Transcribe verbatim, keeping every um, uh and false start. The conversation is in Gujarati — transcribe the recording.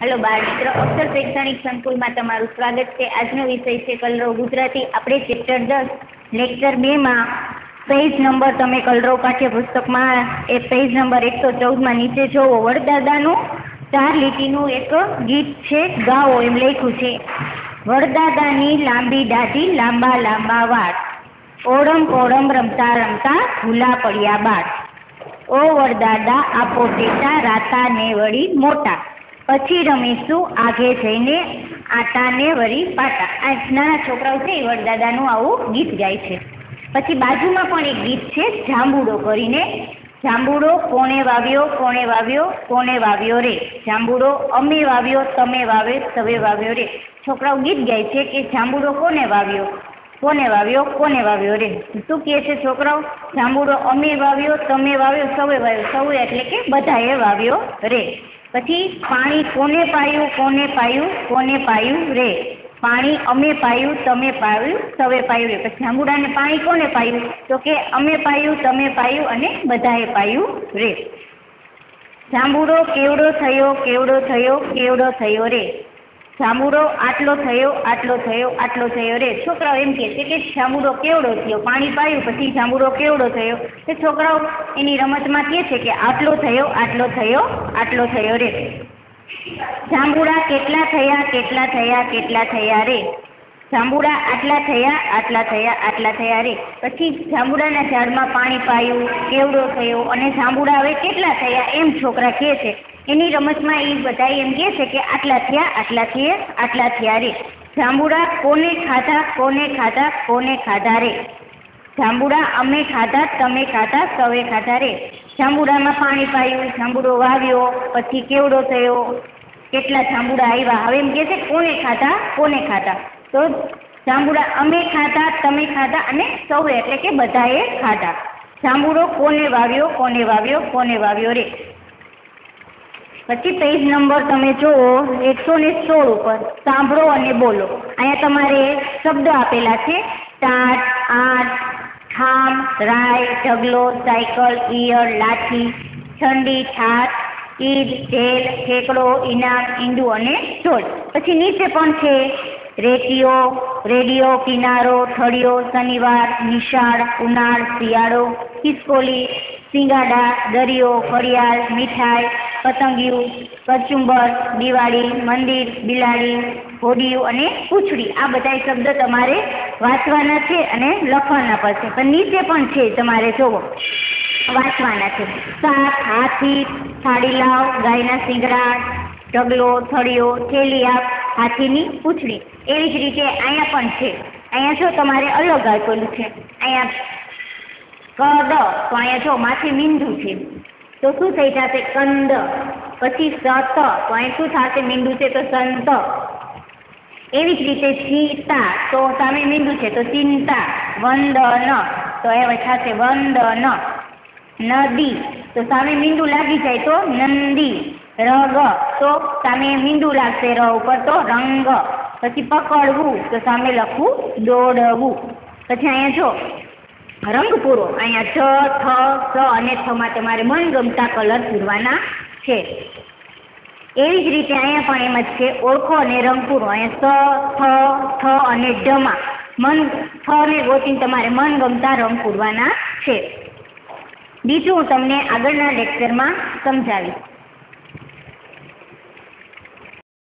हेलो बाल मित्र, अक्षर शैक्षणिक संकुल में तमारू स्वागत है। आजनो विषय है कलरव गुजराती। आपणे चेप्टर दस लेक्चर बे में पेज नंबर तमे कलरव पाठ्यपुस्तक में ए पेज नंबर एक सौ चौदह में नीचे जोवो वड़दादानु चार लीटीनु एक गीत है, गाओ एम लख्युं छे। वड़दादानी लांबी दाढ़ी लांबा लांबा वाळ, ओड़म पोड़म रमता रमता भूला पड्या बाळ। ओ वड़दादा आपो टेटा राता ने वળી मोटा, પછી રમીશું આગે જઈને આટાને વળી પાટા। આ નાના છોકરાઓ છે એ વડદાદાનું આવું ગીત ગાય છે। પછી બાજુમાં પણ એક ગીત છે જાંબુડો કરીને। જાંબુડો કોણે વાવ્યો કોણે વાવ્યો કોણે વાવ્યો રે, જાંબુડો અમે વાવ્યો તમે વાવ્યો તમે વાવ્યો રે। છોકરાઓ ગીત ગાય છે કે જાંબુડો કોને વાવ્યો કોને વાવ્યો કોને વાવ્યો રે। શું કહે છે છોકરાઓ? જાંબુડો અમે વાવ્યો તમે વાવ્યો સૌએ વાવ્યો, સૌએ એટલે કે બધાએ વાવ્યો રે। પછી પાણી કોને પાયું કોને પાયું કોને પાયું રે, પાણી અમે પાયું તમે પાયું સૌએ પાયું રે। પછી જાંબુડાને પાણી કોને પાયું તો કે અમે પાયું તમે પાયું અને બધાએ પાયું રે। જાંબુડો કેવડો થયો કેવડો થયો કેવડો થયો રે, જાંબુડો આટલો થયો આટલો થયો આટલો થયો રે। છોકરાઓ એમ કહે છે કે જાંબુડો કેવડો થયો, પાણી પાયું પછી જાંબુડો કેવડો થયો। તે છોકરાઓ એની રમતમાં કહે છે કે આટલો થયો આટલો થયો આટલો થયો રે। જાંબુડા કેટલા થયા કેટલા થયા કેટલા થયા રે, જાંબુડા આટલા થયા આટલા થયા આટલા થયા રે। પછી જાંબુડાના ઝાડમાં પાણી પાયું કેવડો થયો અને જાંબુડા હવે કેટલા થયા એમ છોકરા કહે છે। એની રમતમાં એ બધા એમ કહે છે કે આટલા થયા આટલા થયા આટલા થયા રે। જાંબુડા કોને ખાધા કોને ખાધા કોને ખાધા રે, જાંબુડા અમે ખાધા તમે ખાધા સૌએ ખાધા રે। જાંબુડામાં પાણી પાયું, જાંબુડો વાવ્યો પછી કેવડો થયો, કેટલા જાંબુડા આવ્યા। હવે એમ કહે છે કોને ખાધા કોને ખાધા, તો જાંબુડા અમે ખાધા તમે ખાધા અને સૌએ એટલે કે બધાએ ખાધા। જાંબુડો કોને વાવ્યો કોને વાવ્યો કોને વાવ્યો રે। પછી પેજ નંબર તમે જુઓ એકસો ને સોળ ઉપર સાંભળો અને બોલો। અહીંયા તમારે શબ્દો આપેલા છે ટાટ આઠ ઠામ રાય ઢગલો સાયકલ ઈયળ લાઠી ઠંડી ઠાઠ ઈદ ઢેલ ઠેકડો ઇનામ ઈંડું અને ઢોલ। પછી નીચે પણ છે રેટિયો રેડિયો કિનારો થળિયો શનિવાર નિશાળ ઉનાળ શિયાળો ખિસકોલી સિંગાડા દરિયો ફરિયાળ મીઠાઈ પતંગિયું કચુંબર દિવાળી મંદિર બિલાડી હોડિયું અને પૂંછડી। આ બધા શબ્દ તમારે વાંચવાના છે અને લખવાના પડશે, પણ નીચે પણ છે તમારે જોવો વાંચવાના છે। શાક હાથી થાળી લાવ ગાયના શિંગડા ઢગલો થળિયો થેલી આપ હાથીની પૂંછડી। એવી જ રીતે અહીંયા પણ છે। અહીંયા જો તમારે અલગ આપેલું છે, અહીંયા કદ તો અહીંયા જો માથે મીંડું છે તો શું થઈ જશે કંદ। પછી સત તો અહીં શું થશે મીંડું છે તો સંત। એવી જ રીતે ચિંતા તો સામે મીંડું છે તો ચિંતા। વંદન તો એ થશે વંદન। નદી તો સામે મીંડું લાગી જાય તો નંદી। રગ તો સામે મીંડું લાગશે ર ઉપર તો રંગ। પછી પકડવું તો સામે લખવું દોડવું। પછી અહીંયા જો રંગ પૂરો, અહીંયા છ થ સ અને થ માં તમારે મનગમતા કલર પૂરવાના છે। એવી જ રીતે અહીંયા પણ એમ જ છે ઓળખો અને રંગ પૂરો। અહીંયા સ થ થ અને ઢ માં મન થ ને ગોતીને તમારે મનગમતા રંગ પૂરવાના છે। બીજું હું તમને આગળના લેક્ચરમાં સમજાવીશ।